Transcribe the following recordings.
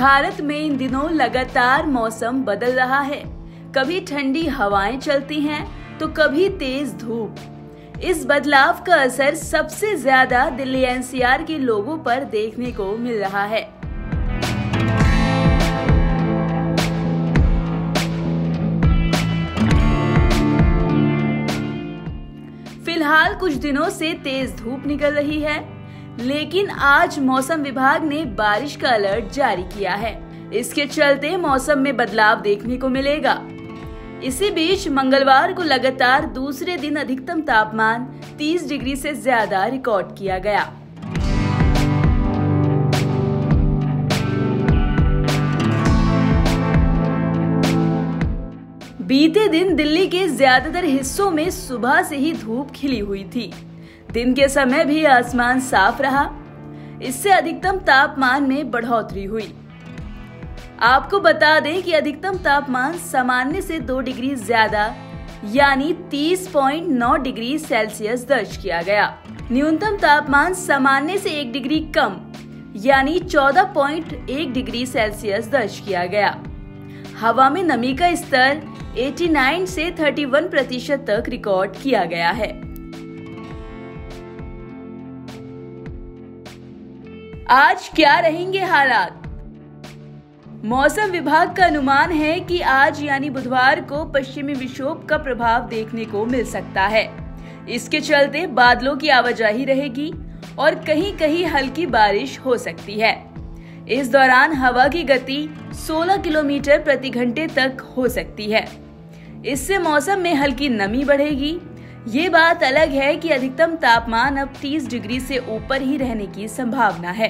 भारत में इन दिनों लगातार मौसम बदल रहा है। कभी ठंडी हवाएं चलती हैं तो कभी तेज धूप। इस बदलाव का असर सबसे ज्यादा दिल्ली एनसीआर के लोगों पर देखने को मिल रहा है। फिलहाल कुछ दिनों से तेज धूप निकल रही है, लेकिन आज मौसम विभाग ने बारिश का अलर्ट जारी किया है। इसके चलते मौसम में बदलाव देखने को मिलेगा। इसी बीच मंगलवार को लगातार दूसरे दिन अधिकतम तापमान 30 डिग्री से ज्यादा रिकॉर्ड किया गया। बीते दिन दिल्ली के ज्यादातर हिस्सों में सुबह से ही धूप खिली हुई थी। दिन के समय भी आसमान साफ रहा। इससे अधिकतम तापमान में बढ़ोतरी हुई। आपको बता दें कि अधिकतम तापमान सामान्य से 2 डिग्री ज्यादा यानी 30.9 डिग्री सेल्सियस दर्ज किया गया। न्यूनतम तापमान सामान्य से 1 डिग्री कम यानी 14.1 डिग्री सेल्सियस दर्ज किया गया। हवा में नमी का स्तर 89 से 31% तक रिकॉर्ड किया गया है। आज क्या रहेंगे हालात? मौसम विभाग का अनुमान है कि आज यानी बुधवार को पश्चिमी विक्षोभ का प्रभाव देखने को मिल सकता है। इसके चलते बादलों की आवाजाही रहेगी और कहीं कहीं हल्की बारिश हो सकती है। इस दौरान हवा की गति 16 किलोमीटर प्रति घंटे तक हो सकती है। इससे मौसम में हल्की नमी बढ़ेगी। ये बात अलग है कि अधिकतम तापमान अब 30 डिग्री से ऊपर ही रहने की संभावना है।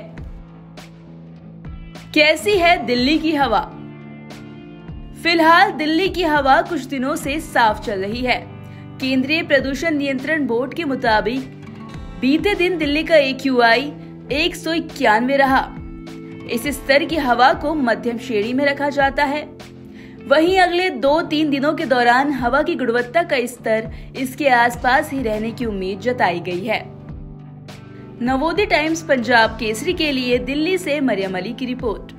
कैसी है दिल्ली की हवा? फिलहाल दिल्ली की हवा कुछ दिनों से साफ चल रही है। केंद्रीय प्रदूषण नियंत्रण बोर्ड के मुताबिक बीते दिन दिल्ली का AQI 191 रहा। इस स्तर की हवा को मध्यम श्रेणी में रखा जाता है। वहीं अगले 2-3 दिनों के दौरान हवा की गुणवत्ता का स्तर इसके आसपास ही रहने की उम्मीद जताई गई है। नवोदय टाइम्स पंजाब केसरी के लिए दिल्ली से मरियम अली की रिपोर्ट।